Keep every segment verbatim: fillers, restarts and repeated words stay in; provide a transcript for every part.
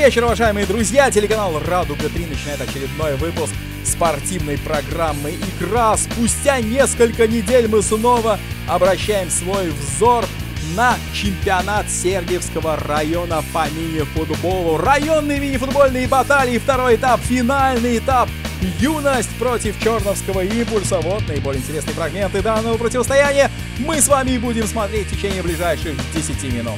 вечер, уважаемые друзья! Телеканал Радуга три начинает очередной выпуск спортивной программы «Игра». Спустя несколько недель мы снова обращаем свой взор на чемпионат Сергиевского района по мини-футболу. Районные мини-футбольные баталии, второй этап, финальный этап. Юность против Черновского Импульса. Вот наиболее интересные фрагменты данного противостояния мы с вами будем смотреть в течение ближайших десяти минут.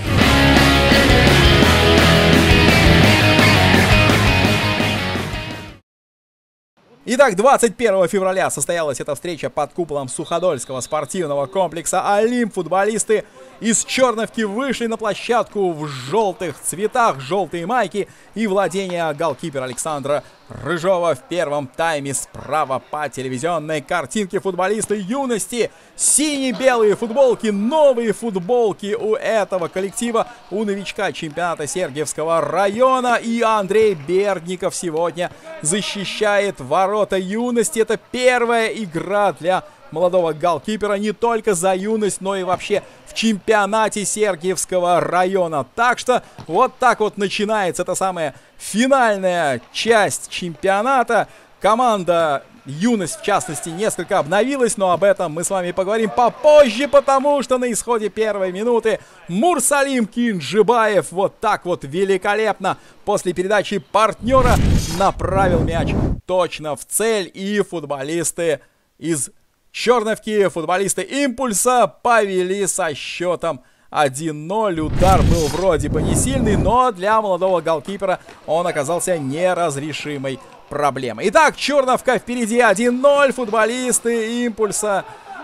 Итак, двадцать первого февраля состоялась эта встреча под куполом Суходольского спортивного комплекса «Олимп». Футболисты из Черновки вышли на площадку в желтых цветах, желтые майки и владение голкипера Александра Рыжова. В первом тайме справа по телевизионной картинке футболисты юности. Сине-белые футболки, новые футболки у этого коллектива, у новичка чемпионата Сергиевского района. И Андрей Бердников сегодня защищает ворота юности. Это первая игра для молодого голкипера не только за юность, но и вообще в чемпионате Сергиевского района. Так что вот так вот начинается эта самая финальная часть чемпионата. Команда юность, в частности, несколько обновилась, но об этом мы с вами поговорим попозже, потому что на исходе первой минуты Мурсалим Кинжибаев вот так вот великолепно после передачи партнера направил мяч точно в цель, и футболисты из Черновки, футболисты Импульса повели со счетом один ноль. Удар был вроде бы не сильный, но для молодого голкипера он оказался неразрешимой проблемой. Итак, Черновка впереди один ноль. Футболисты Импульса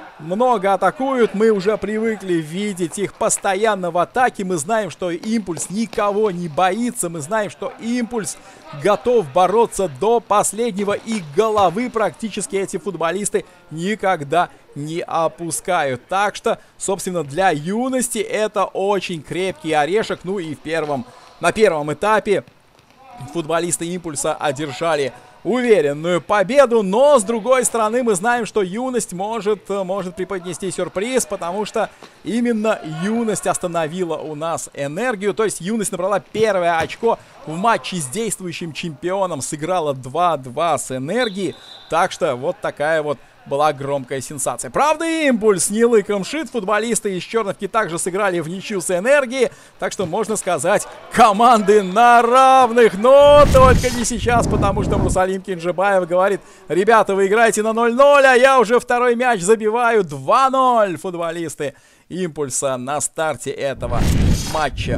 много атакуют. Мы уже привыкли видеть их постоянно в атаке. Мы знаем, что Импульс никого не боится. Мы знаем, что Импульс готов бороться до последнего. И головы практически эти футболисты никогда не опускают. Так что, собственно, для юности это очень крепкий орешек. Ну и в первом, на первом этапе футболисты Импульса одержали уверенную победу, но с другой стороны мы знаем, что юность может, может преподнести сюрприз, потому что именно юность остановила у нас энергию, то есть юность набрала первое очко в матче с действующим чемпионом, сыграла два-два с энергией, так что вот такая вот была громкая сенсация. Правда, Импульс не лыком шит. Футболисты из Черновки также сыграли в ничью с энергией. Так что можно сказать, команды на равных. Но только не сейчас, потому что Мурсалим Кинжибаев говорит: ребята, вы играете на ноль ноль, а я уже второй мяч забиваю. два ноль футболисты Импульса на старте этого матча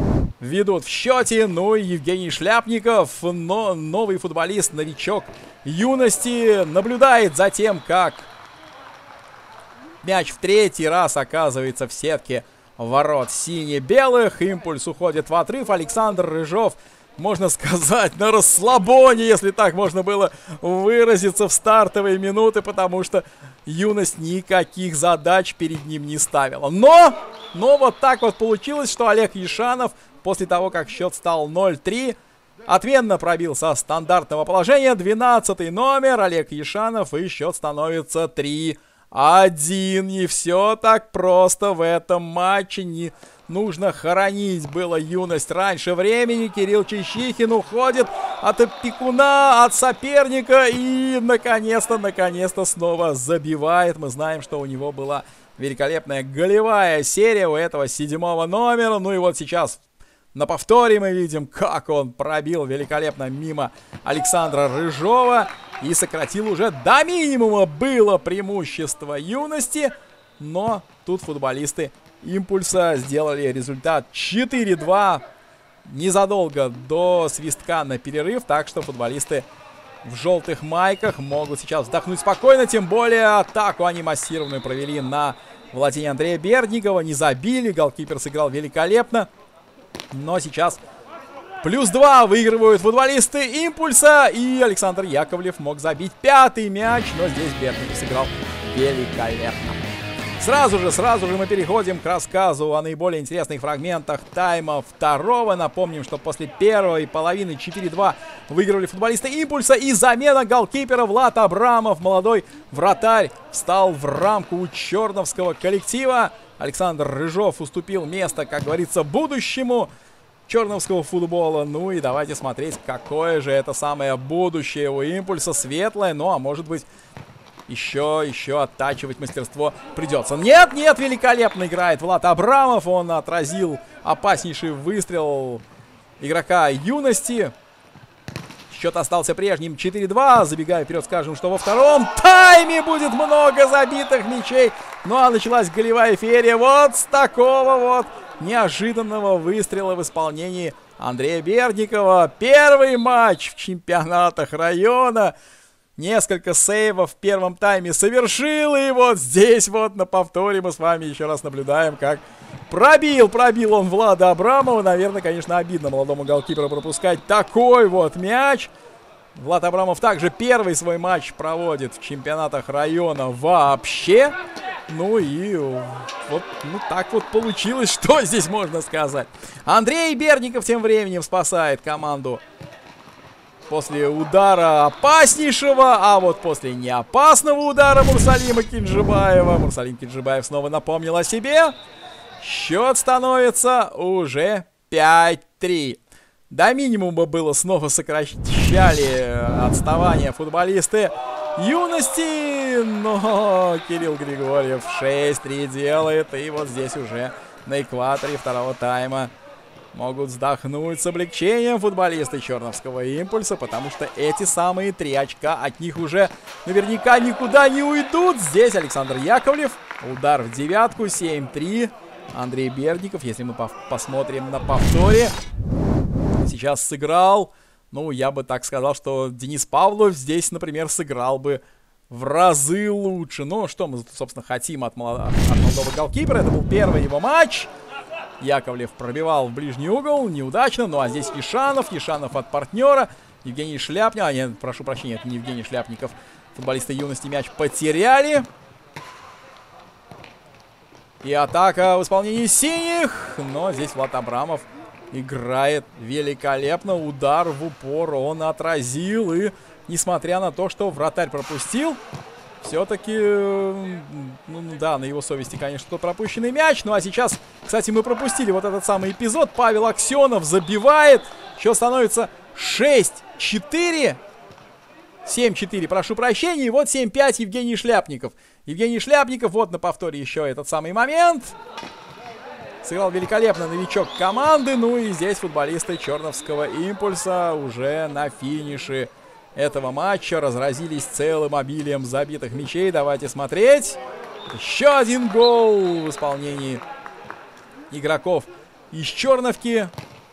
ведут в счете. Ну и Евгений Шляпников, но новый футболист, новичок юности, наблюдает за тем, как мяч в третий раз оказывается в сетке ворот сине-белых. Импульс уходит в отрыв. Александр Рыжов, можно сказать, на расслабоне, если так можно было выразиться, в стартовые минуты, потому что юность никаких задач перед ним не ставила. Но, но вот так вот получилось, что Олег Ешанов после того, как счет стал ноль три, отменно пробил со стандартного положения. двенадцатый номер Олег Ешанов, и счет становится три один. Не все так просто в этом матче. Не нужно хоронить было юность раньше времени. Кирилл Чищихин уходит от опекуна, от соперника, и наконец-то, наконец-то снова забивает. Мы знаем, что у него была великолепная голевая серия у этого седьмого номера. Ну и вот сейчас на повторе мы видим, как он пробил великолепно мимо Александра Рыжова и сократил уже до минимума было преимущество юности. Но тут футболисты Импульса сделали результат четыре два незадолго до свистка на перерыв. Так что футболисты в желтых майках могут сейчас вздохнуть спокойно. Тем более атаку они массированную провели на владение Андрея Бердникова. Не забили, голкипер сыграл великолепно. Но сейчас плюс два выигрывают футболисты Импульса. И Александр Яковлев мог забить пятый мяч. Но здесь Бердников сыграл великолепно. Сразу же, сразу же мы переходим к рассказу о наиболее интересных фрагментах тайма второго. Напомним, что после первой половины четыре два выигрывали футболисты Импульса. И замена голкипера Влад Абрамов, молодой вратарь, встал в рамку у черновского коллектива. Александр Рыжов уступил место, как говорится, будущему черновского футбола. Ну и давайте смотреть, какое же это самое будущее у Импульса. Светлое, ну а может быть еще, еще оттачивать мастерство придется. Нет, нет, великолепно играет Влад Абрамов. Он отразил опаснейший выстрел игрока Юности. Счет остался прежним, четыре-два. Забегая вперед, скажем, что во втором тайме будет много забитых мячей. Ну а началась голевая феерия вот с такого вот неожиданного выстрела в исполнении Андрея Бердникова. Первый матч в чемпионатах района. Несколько сейвов в первом тайме совершил. И вот здесь вот на повторе мы с вами еще раз наблюдаем, как пробил, пробил он Влада Абрамова. Наверное, конечно, обидно молодому голкиперу пропускать такой вот мяч. Влад Абрамов также первый свой матч проводит в чемпионатах района вообще. Ну и вот ну, так вот получилось, что здесь можно сказать. Андрей Бердников тем временем спасает команду после удара опаснейшего, а вот после неопасного удара Мурсалима Кинжибаева. Мурсалим Кинжибаев снова напомнил о себе. Счет становится уже пять-три. До минимума было снова сокращали отставание футболисты Юности, но Кирилл Григорьев шесть-три делает. И вот здесь уже на экваторе второго тайма могут вздохнуть с облегчением футболисты Черновского Импульса, потому что эти самые три очка от них уже наверняка никуда не уйдут. Здесь Александр Яковлев. Удар в девятку. семь-три. Андрей Бердников, если мы посмотрим на повторе, сейчас сыграл. Ну, я бы так сказал, что Денис Павлов здесь, например, сыграл бы в разы лучше. Ну, что мы, собственно, хотим от, молод... от молодого голкипера. Это был первый его матч. Яковлев пробивал в ближний угол, неудачно. Ну, а здесь Ешанов, Ешанов от партнера. Евгений Шляпников, а нет, прошу прощения, это не Евгений Шляпников. Футболисты Юности мяч потеряли. И атака в исполнении синих. Но здесь Влад Абрамов играет великолепно. Удар в упор он отразил. И несмотря на то, что вратарь пропустил, все-таки, ну да, на его совести, конечно, тот пропущенный мяч. Ну а сейчас, кстати, мы пропустили вот этот самый эпизод. Павел Аксенов забивает. Счет становится шесть-четыре. семь-четыре, прошу прощения. И вот семь-пять Евгений Шляпников. Евгений Шляпников, вот на повторе еще этот самый момент. Сыграл великолепно новичок команды. Ну и здесь футболисты Черновского Импульса уже на финише этого матча разразились целым обилием забитых мячей. Давайте смотреть. Еще один гол в исполнении игроков из Черновки.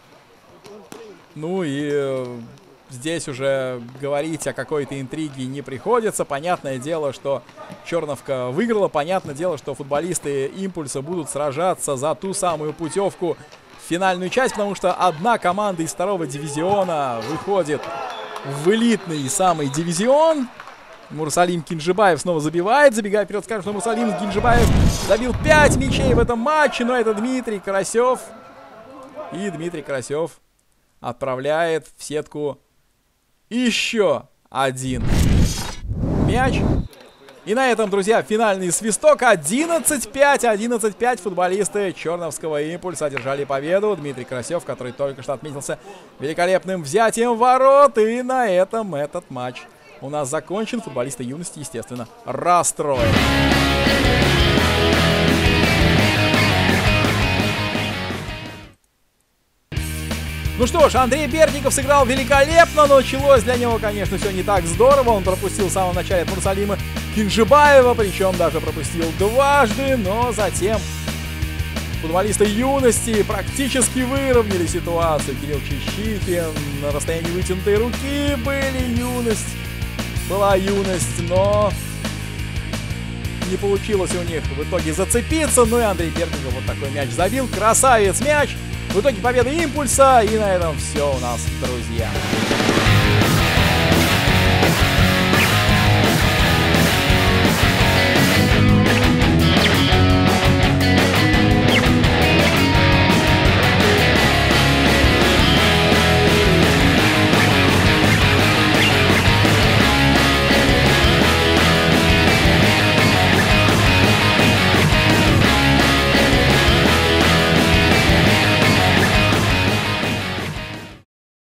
Ну и э, здесь уже говорить о какой-то интриге не приходится. Понятное дело, что Черновка выиграла. Понятное дело, что футболисты Импульса будут сражаться за ту самую путевку в финальную часть, потому что одна команда из второго дивизиона выходит в элитный самый дивизион. Мурсалим Кинжибаев снова забивает. Забегая вперед, скажем, что Мурсалим Кинжибаев забил пять мячей в этом матче. Но это Дмитрий Карасев. И Дмитрий Карасев отправляет в сетку еще один мяч. И на этом, друзья, финальный свисток. одиннадцать пять. одиннадцать пять. Футболисты Черновского Импульса одержали победу. Дмитрий Карасев, который только что отметился великолепным взятием ворот. И на этом этот матч у нас закончен. Футболисты Юности, естественно, расстроены. Ну что ж, Андрей Бердников сыграл великолепно, но началось для него, конечно, все не так здорово. Он пропустил в самом начале от Мурсалима Кинжибаева, причем даже пропустил дважды, но затем футболисты Юности практически выровняли ситуацию. Кирилл Чищикин на расстоянии вытянутой руки были Юность. Была Юность, но не получилось у них в итоге зацепиться. Ну и Андрей Бердников вот такой мяч забил. Красавец мяч. В итоге победа Импульса. И на этом все у нас, друзья.